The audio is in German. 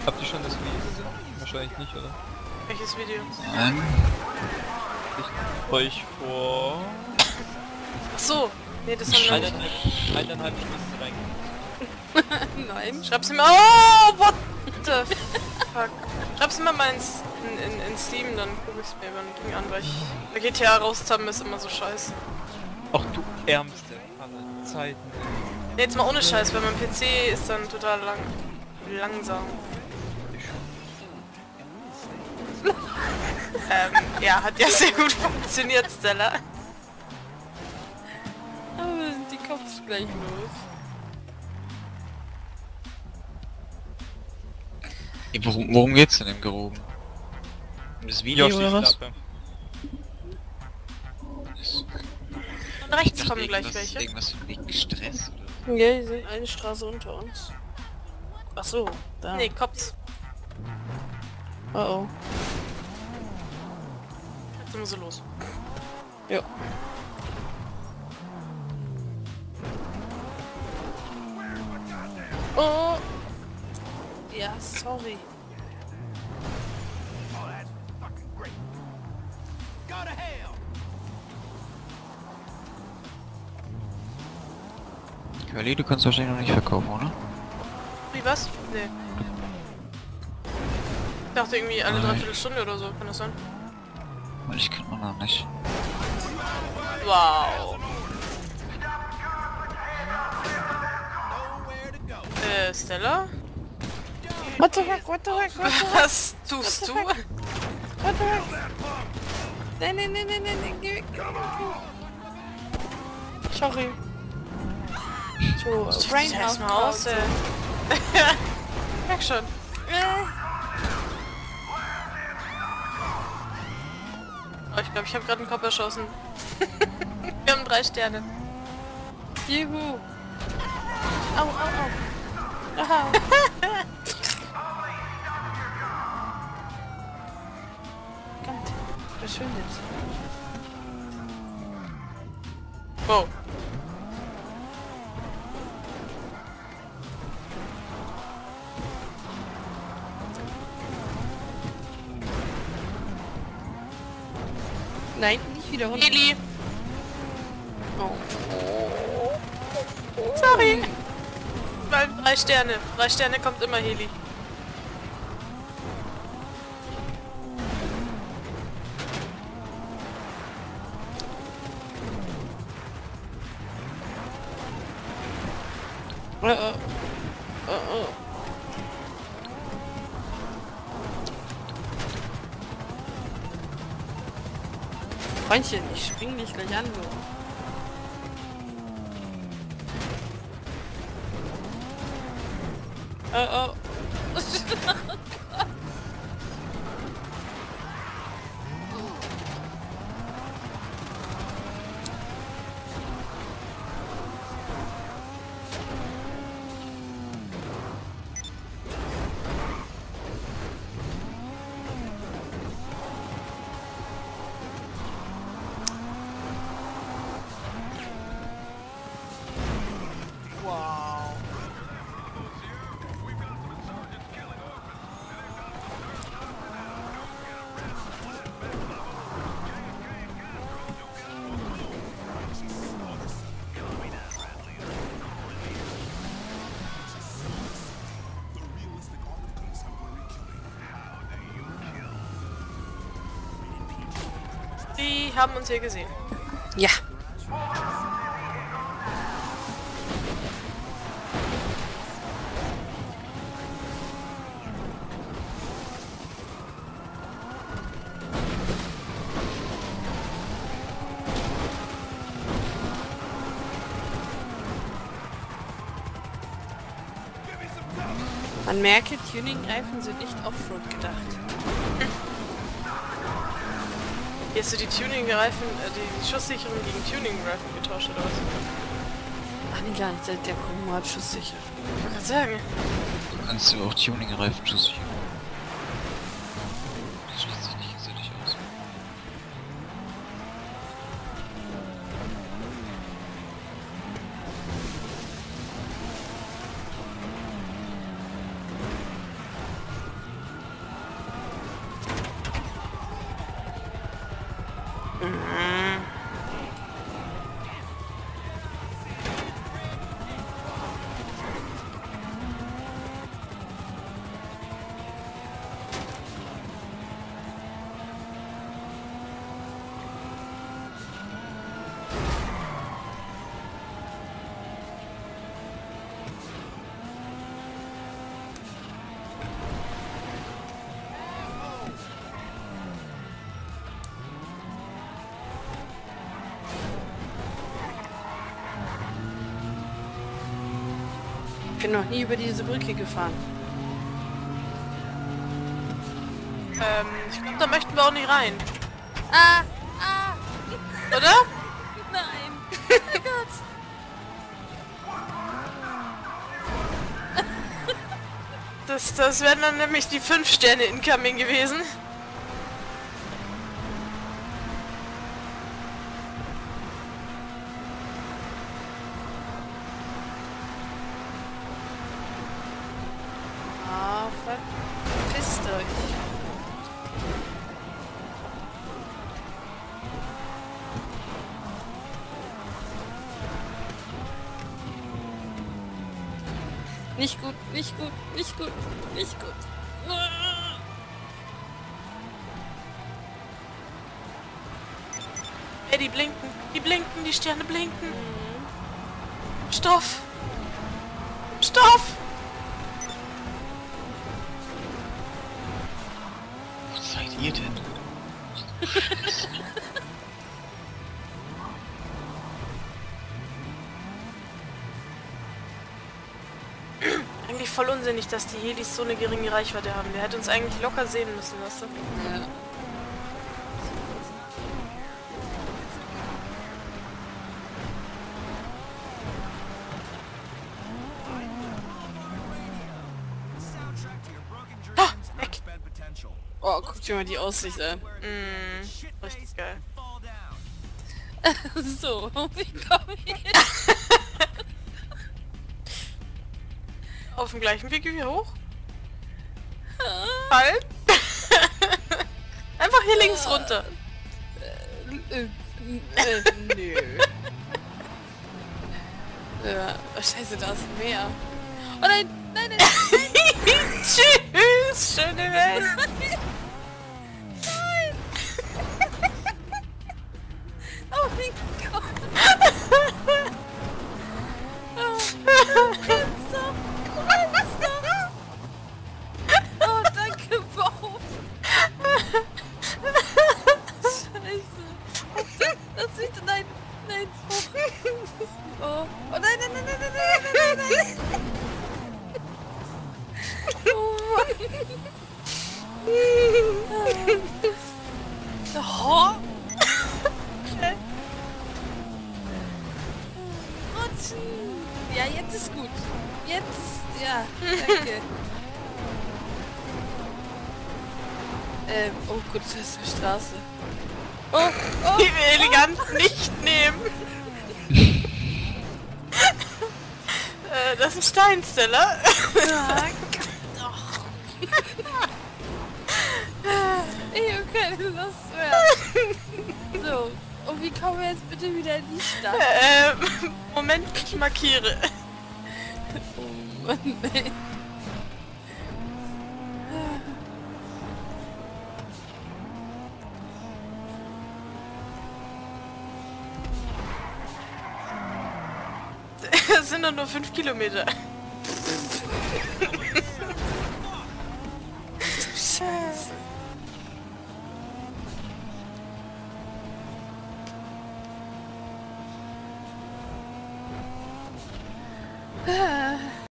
Habt ihr schon das Video gesehen? Wahrscheinlich nicht, oder? Welches Video? Ich euch vor Ach so. Nee, das haben wir nicht. eineinhalb Stunden reingeguckt. Nein. Schreib's mir. Oh, what the fuck. Schreib's mir mal in Steam, dann guck ich's mir über ein Ding an, weil ich bei GTA rauszuhaben ist immer so scheiße. Ach du ärmste aller Zeiten. Nee, jetzt mal ohne Scheiß, weil mein PC ist dann total langsam. Ja, hat ja sehr gut funktioniert, Stella. Aber sind die Kopf gleich los. Worum geht's denn im Groben? Um das Video oder was? Klappe. Und rechts kommen gleich welche. Irgendwas wegen Stress oder so. Ja, die sind eine Straße unter uns. Ach so, da. Nee, Cops. Oh oh. Jetzt sind wir so los. Ja. Oh! Ja, sorry. Curly, du kannst wahrscheinlich noch nicht verkaufen, oder? Wie, was? Nee. Ich dachte irgendwie alle Nein. 3/4 Stunde oder so, kann das sein? Weil ich kann auch noch nicht. Wow. Stella? What the heck, what the heck, what the heck? Was tust du? What the heck? Nein, nein, nein, nein, nein, nein, geh weg. Sorry. So, Brain Aus dem Haus, Merk schon. Oh, ich glaube, ich habe gerade einen Kopf erschossen. Wir haben 3 Sterne. Juhu. Au, au, au. Aha. Kommt, verschwindet. Wow. Nein, nicht wieder runter. Heli. Oh. Sorry. Weil 3 Sterne. 3 Sterne kommt immer Heli. Oh, oh. Oh, oh. Freundchen, ich spring dich gleich an, du. Oh, oh. Wow. Die haben uns hier gesehen. Ja. Man merke, Tuning-Reifen sind nicht Offroad gedacht. Hier hast du die Tuning-Reifen, die Schusssicherung gegen Tuning-Reifen getauscht oder was? Ach nee, gar nicht. Der Chromo hat schusssicher. Ich wollte gerade sagen. Du kannst aber auch Tuning-Reifen schusssichern. Das schließt sich nicht gegenseitig aus. bin noch nie über diese Brücke gefahren. Ich glaube, da möchten wir auch nicht rein. Ah! Oder? Nein! Oh Gott! Das wären dann nämlich die 5 Sterne incoming gewesen. Ah, verpisst euch. Nicht gut, nicht gut, nicht gut, nicht gut. Ey, die blinken, die Sterne blinken. Stoff! Stoff! Wo seid ihr denn? Eigentlich voll unsinnig, dass die Helis so eine geringe Reichweite haben. Der hätte uns eigentlich locker sehen müssen, weißt du? Ja. Weg! Oh, guck dir mal die Aussicht an. Richtig geil. So, wie komme ich jetzt? Auf dem gleichen Weg wie hoch? Halt! Einfach hier links runter. Nö. Ja, oh, scheiße, da ist mehr. Oh nein, nein, nein, nein. Tschüss, schöne Welt. Nein. Oh mein Gott. Oh, kannst doch. Oh, danke, Baum. Scheiße. Das sieht... Nein, nein. Oh, oh nein, nein, nein, nein, nein, nein, nein, nein. Oh Mann. Oh. Okay. Rutschen. Ja, jetzt ist gut. Jetzt, ja, danke. Oh gut, das ist eine Straße. Oh, oh. Die wir elegant nicht nehmen. Das ist ein Steinsteller. Sag doch. Ich hab keine Lust mehr. So, und wie kommen wir jetzt bitte wieder in die Stadt? Moment, ich markiere. Oh Mann, ey. Das sind doch nur 5 Kilometer. Scheiße.